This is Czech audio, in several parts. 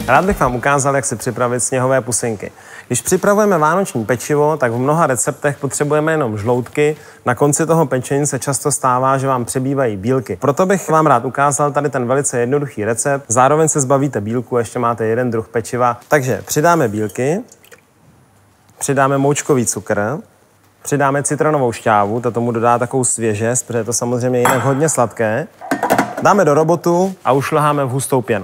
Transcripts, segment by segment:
Rád bych vám ukázal, jak si připravit sněhové pusinky. Když připravujeme vánoční pečivo, tak v mnoha receptech potřebujeme jenom žloutky. Na konci toho pečení se často stává, že vám přebývají bílky. Proto bych vám rád ukázal tady ten velice jednoduchý recept. Zároveň se zbavíte bílku a ještě máte jeden druh pečiva. Takže přidáme bílky, přidáme moučkový cukr, přidáme citronovou šťávu, to tomu dodá takovou svěžest, protože je to samozřejmě jinak hodně sladké. Dáme do robotu a ušleháme v hustou pěnu.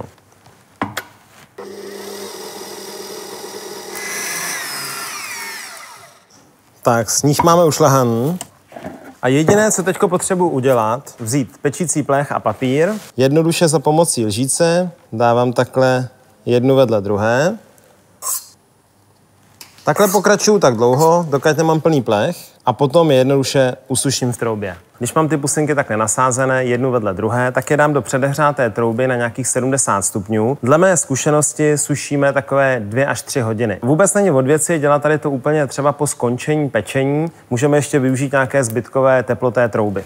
Tak, sníh máme ušlehaný. A jediné, co teď potřebuji udělat, vzít pečící plech a papír. Jednoduše za pomocí lžíce dávám takhle jednu vedle druhé. Takhle pokračuju tak dlouho, dokud nemám plný plech a potom je jednoduše usuším v troubě. Když mám ty pusinky takhle nasázené, jednu vedle druhé, tak je dám do předehřáté trouby na nějakých 70 stupňů. Dle mé zkušenosti sušíme takové 2 až 3 hodiny. Vůbec není od věci dělat tady to úplně třeba po skončení pečení. Můžeme ještě využít nějaké zbytkové teploté trouby.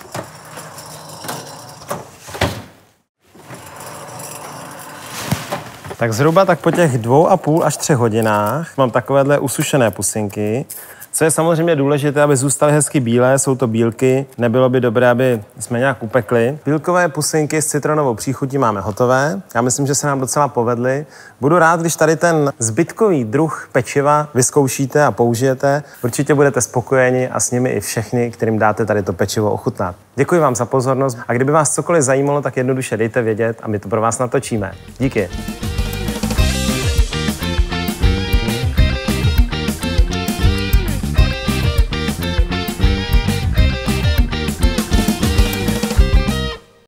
Tak zhruba tak po těch 2,5 až 3 hodinách mám takovéhle usušené pusinky. Co je samozřejmě důležité, aby zůstaly hezky bílé, jsou to bílky, nebylo by dobré, aby jsme nějak upekli. Bílkové pusinky s citronovou příchutí máme hotové. Já myslím, že se nám docela povedly. Budu rád, když tady ten zbytkový druh pečiva vyzkoušíte a použijete. Určitě budete spokojeni a s nimi i všechny, kterým dáte tady to pečivo ochutnat. Děkuji vám za pozornost a kdyby vás cokoliv zajímalo, tak jednoduše dejte vědět a my to pro vás natočíme. Díky.